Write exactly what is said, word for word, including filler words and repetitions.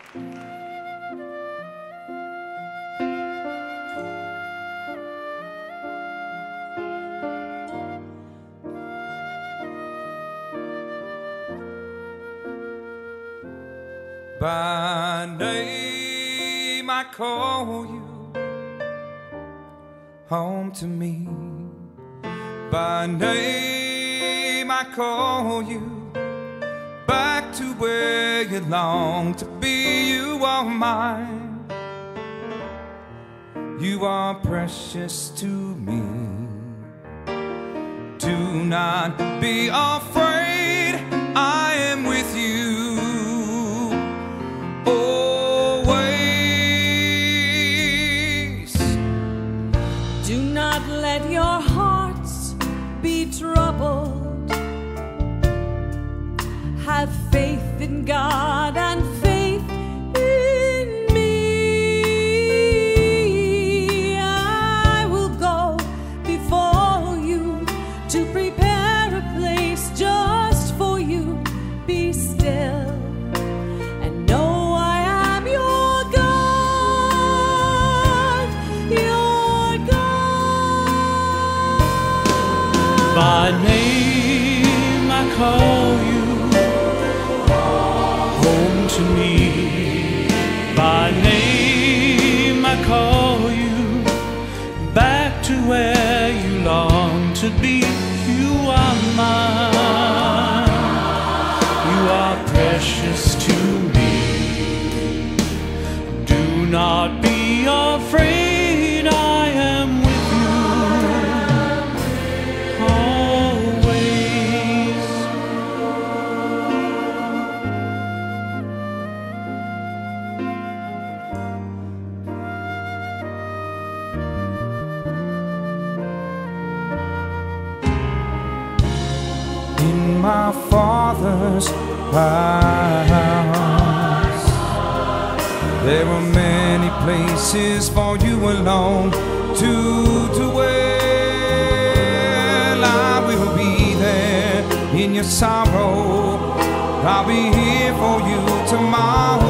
By name I call you home to me. By name I call you back to where you long to be. You are mine. You are precious to me. Do not be afraid, I am with you always. Do not let your hearts be troubled. Have faith in God and faith in me. I will go before you to prepare a place just for you. Be still and know I am your God, your God. By name I call you home to me. By name I call you back to where you long to be. You are mine. You are precious to me. Do not be afraid, I am with you always. In my Father's house there are many places for you alone to dwell. I will be there in your sorrow. I'll be here for you tomorrow.